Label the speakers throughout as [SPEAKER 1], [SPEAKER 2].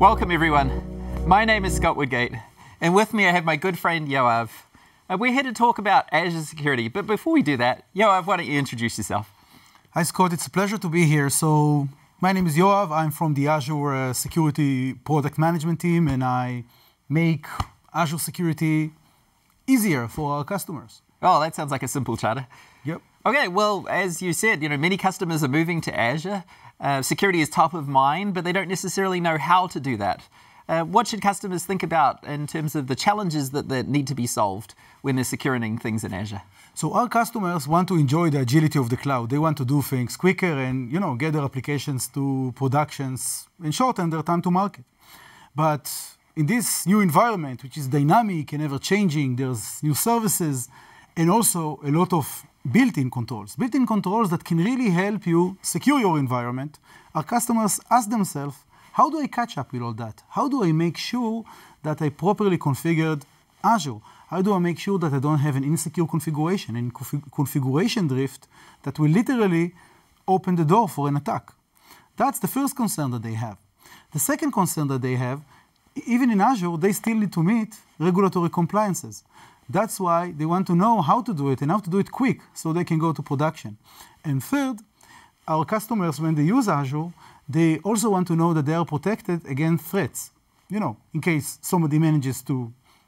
[SPEAKER 1] Welcome everyone. My name is Scott Woodgate, and with me I have my good friend Yoav. We're here to talk about Azure Security, but before we do that, Yoav, why don't you introduce yourself?
[SPEAKER 2] Hi Scott, it's a pleasure to be here. So my name is Yoav, I'm from the Azure Security Product Management team, and I make Azure Security easier for our customers.
[SPEAKER 1] Oh, that sounds like a simple charter.
[SPEAKER 2] Yep.
[SPEAKER 1] Okay, well, as you said, many customers are moving to Azure. Security is top of mind, but they don't necessarily know how to do that. What should customers think about in terms of the challenges that need to be solved when they're securing things in Azure?
[SPEAKER 2] So our customers want to enjoy the agility of the cloud. They want to do things quicker and get their applications to productions and shorten their time to market. But in this new environment, which is dynamic and ever-changing, there's new services and also a lot of built-in controls that can really help you secure your environment. Our customers ask themselves, how do I catch up with all that? How do I make sure that I properly configured Azure? How do I make sure that I don't have an insecure configuration and configuration drift that will literally open the door for an attack? That's the first concern that they have. The second concern that they have, even in Azure, they still need to meet regulatory compliances. That's why they want to know how to do it and how to do it quick so they can go to production. And third, our customers, when they use Azure, they also want to know that they are protected against threats. In case somebody manages to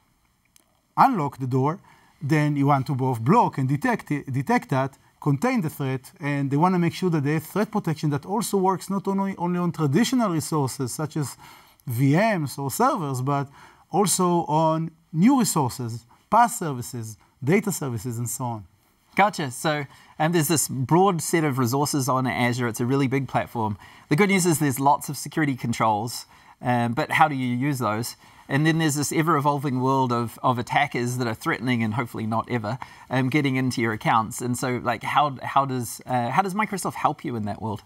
[SPEAKER 2] unlock the door, then you want to both block and detect that, contain the threat, and they want to make sure that they have threat protection that also works not only on traditional resources such as VMs or servers, but also on new resources, PaaS services, data services, and so on.
[SPEAKER 1] Gotcha. So there's this broad set of resources on Azure. It's a really big platform. The good news is there's lots of security controls, but how do you use those? And then there's this ever-evolving world of attackers that are threatening and hopefully not ever getting into your accounts. And so, how does Microsoft help you in that world?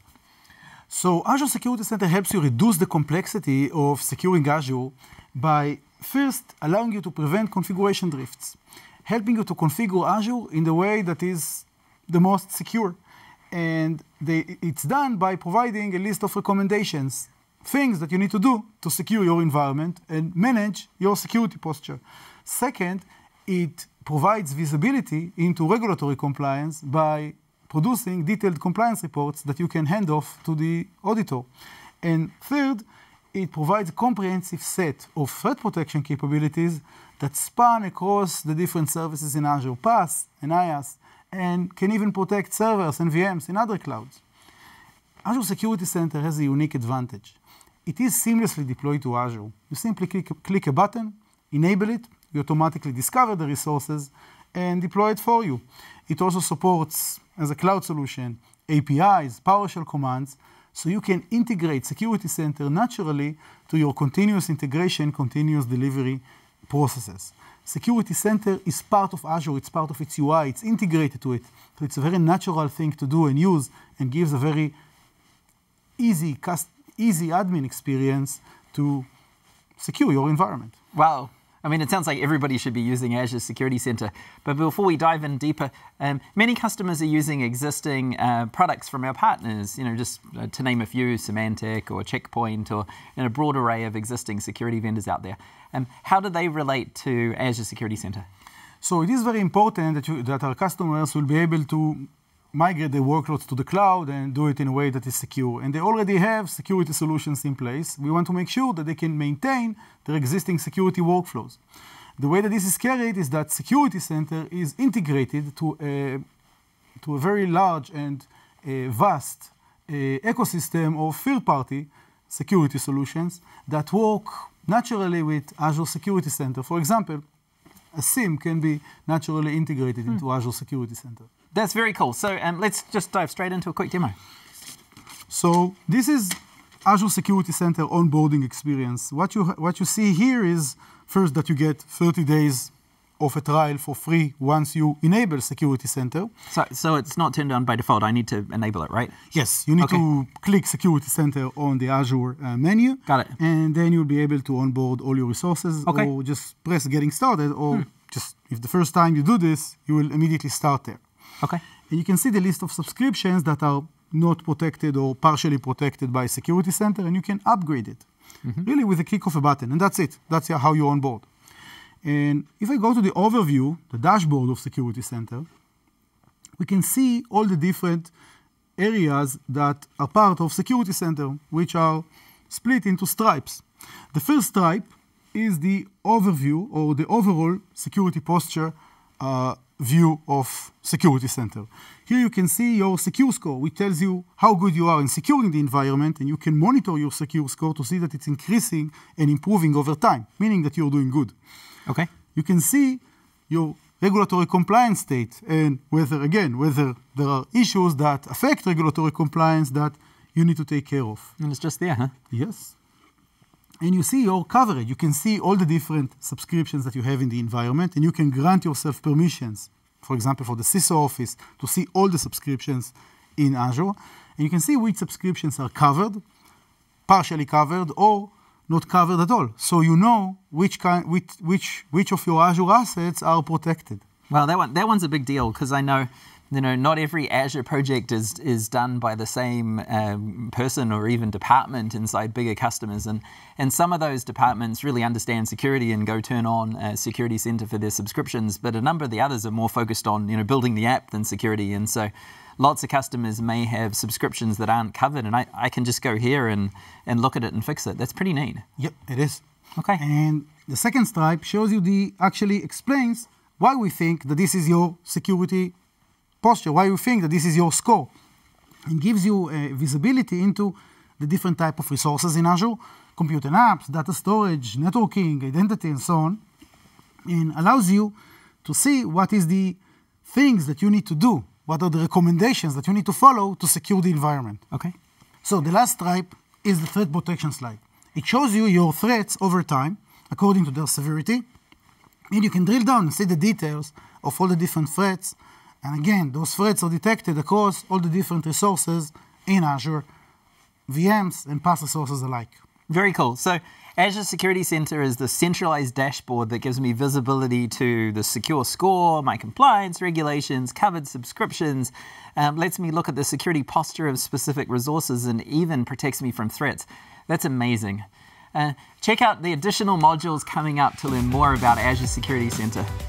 [SPEAKER 2] So Azure Security Center helps you reduce the complexity of securing Azure by first allowing you to prevent configuration drifts, helping you to configure Azure in the way that is the most secure. And it's done by providing a list of recommendations, things that you need to do to secure your environment and manage your security posture. Second, it provides visibility into regulatory compliance by producing detailed compliance reports that you can hand off to the auditor. And third, it provides a comprehensive set of threat protection capabilities that span across the different services in Azure, PaaS and IaaS, and can even protect servers and VMs in other clouds. Azure Security Center has a unique advantage. It is seamlessly deployed to Azure. You simply click a button, enable it, you automatically discover the resources, and deploy it for you. It also supports, as a cloud solution, APIs, PowerShell commands, so you can integrate Security Center naturally to your continuous integration, continuous delivery processes. Security Center is part of Azure, it's part of its UI, it's integrated to it. So it's a very natural thing to do and use and gives a very easy admin experience to secure your environment.
[SPEAKER 1] Wow. It sounds like everybody should be using Azure Security Center. But before we dive in deeper, many customers are using existing products from our partners, just to name a few, Symantec or Checkpoint or a broad array of existing security vendors out there. How do they relate to Azure Security Center?
[SPEAKER 2] So it is very important that our customers will be able to migrate their workloads to the cloud and do it in a way that is secure. And they already have security solutions in place. We want to make sure that they can maintain their existing security workflows. The way that this is carried is that Security Center is integrated to a very large and vast ecosystem of third-party security solutions that work naturally with Azure Security Center. For example, a SIEM can be naturally integrated into Azure Security Center.
[SPEAKER 1] That's very cool. So let's just dive straight into a quick demo.
[SPEAKER 2] So this is Azure Security Center onboarding experience. What you see here is first that you get 30 days of a trial for free once you enable Security Center.
[SPEAKER 1] So it's not turned on by default. I need to enable it, right?
[SPEAKER 2] Yes, you need to click Security Center on the Azure menu.
[SPEAKER 1] Got it.
[SPEAKER 2] And then you'll be able to onboard all your resources, or just press Getting Started, or just if the first time you do this, you will immediately start there.
[SPEAKER 1] Okay.
[SPEAKER 2] And you can see the list of subscriptions that are not protected or partially protected by Security Center, and you can upgrade it. really with a click of a button, and that's it. That's how you onboard. And if I go to the overview, the dashboard of Security Center, we can see all the different areas that are part of Security Center, which are split into stripes. The first stripe is the overview or the overall security posture view of Security Center. Here you can see your secure score, which tells you how good you are in securing the environment, and you can monitor your secure score to see that it's increasing and improving over time, meaning that you're doing good.
[SPEAKER 1] Okay.
[SPEAKER 2] You can see your regulatory compliance state and whether there are issues that affect regulatory compliance that you need to take care of.
[SPEAKER 1] And it's just there, huh?
[SPEAKER 2] Yes. And you see your coverage. You can see all the different subscriptions that you have in the environment, and you can grant yourself permissions, for example, for the CISO office, to see all the subscriptions in Azure. And you can see which subscriptions are covered, partially covered, or not covered at all. So you know which of your Azure assets are protected.
[SPEAKER 1] Well, that one's a big deal, because I know, not every Azure project is done by the same person or even department inside bigger customers. And some of those departments really understand security and go turn on Security Center for their subscriptions. But a number of the others are more focused on building the app than security. And so lots of customers may have subscriptions that aren't covered. And I can just go here and look at it and fix it. That's pretty neat.
[SPEAKER 2] Yep, it is.
[SPEAKER 1] Okay.
[SPEAKER 2] And the second stripe shows you actually explains why we think that this is your security posture, why we think that this is your score, and gives you visibility into the different type of resources in Azure, compute and apps, data storage, networking, identity, and so on, and allows you to see what is the things that you need to do, what are the recommendations that you need to follow to secure the environment.
[SPEAKER 1] Okay.
[SPEAKER 2] So the last stripe is the threat protection slide. It shows you your threats over time, according to their severity, and you can drill down and see the details of all the different threats. And again, those threats are detected across all the different resources in Azure, VMs and PaaS resources alike.
[SPEAKER 1] Very cool. So Azure Security Center is the centralized dashboard that gives me visibility to the secure score, my compliance regulations, covered subscriptions, lets me look at the security posture of specific resources, and even protects me from threats. That's amazing. Check out the additional modules coming up to learn more about Azure Security Center.